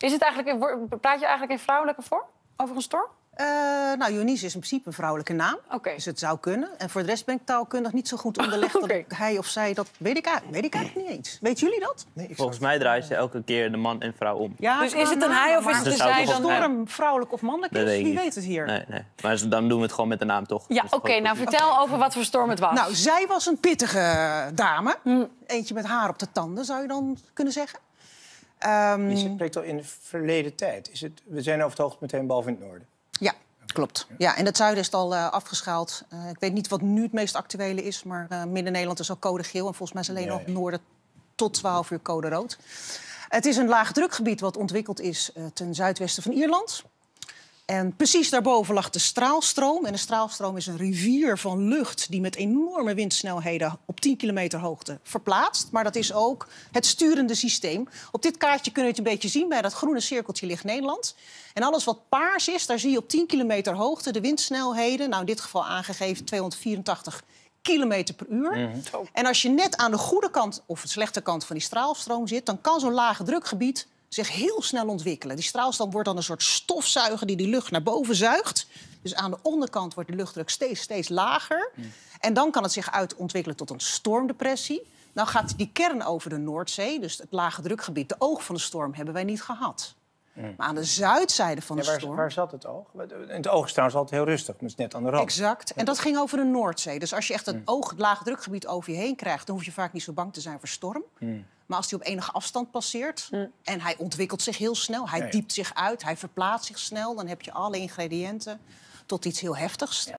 Is het eigenlijk, praat je eigenlijk in vrouwelijke vorm over een storm? Nou, Eunice is in principe een vrouwelijke naam. Okay. Dus het zou kunnen. En voor de rest ben ik taalkundig niet zo goed onderlegd dat hij of zij dat... Weet ik eigenlijk niet eens. Weten jullie dat? Nee, volgens mij draaien ze elke keer de man en vrouw om. Ja, dus is het een hij of is het een zij dan? Storm vrouwelijk of mannelijk is? Wie weet het hier? Nee. Maar dan doen we het gewoon met de naam, toch? Ja, oké. Nou, vertel over wat voor storm het was. Nou, zij was een pittige dame. Eentje met haar op de tanden, zou je dan kunnen zeggen. Je spreekt al in de verleden tijd. We zijn over het hoogte meteen behalve in het noorden. Ja, klopt. Ja, in het zuiden is het al afgeschaald. Ik weet niet wat nu het meest actuele is, maar Midden-Nederland is al code geel. En volgens mij is alleen nog het noorden tot 12 uur code rood. Het is een laagdrukgebied wat ontwikkeld is ten zuidwesten van Ierland. En precies daarboven lag de straalstroom. En de straalstroom is een rivier van lucht die met enorme windsnelheden op 10 kilometer hoogte verplaatst. Maar dat is ook het sturende systeem. Op dit kaartje kun je het een beetje zien. Bij dat groene cirkeltje ligt Nederland. En alles wat paars is, daar zie je op 10 kilometer hoogte de windsnelheden. Nou, in dit geval aangegeven 284 kilometer per uur. En als je net aan de goede kant of de slechte kant van die straalstroom zit, dan kan zo'n lage drukgebied zich heel snel ontwikkelen. Die straalstroom wordt dan een soort stofzuiger die lucht naar boven zuigt. Dus aan de onderkant wordt de luchtdruk steeds lager. En dan kan het zich uitontwikkelen tot een stormdepressie. Nou gaat die kern over de Noordzee, dus het lage drukgebied, de oog van de storm, hebben wij niet gehad. Maar aan de zuidzijde van de storm... Waar zat het oog? Het oog is trouwens altijd heel rustig, maar het is net aan de rand. Exact. En dat ging over de Noordzee. Dus als je echt het lage drukgebied over je heen krijgt, dan hoef je vaak niet zo bang te zijn voor storm. Maar als hij op enige afstand passeert en hij ontwikkelt zich heel snel, hij diept zich uit, hij verplaatst zich snel, dan heb je alle ingrediënten tot iets heel heftigs.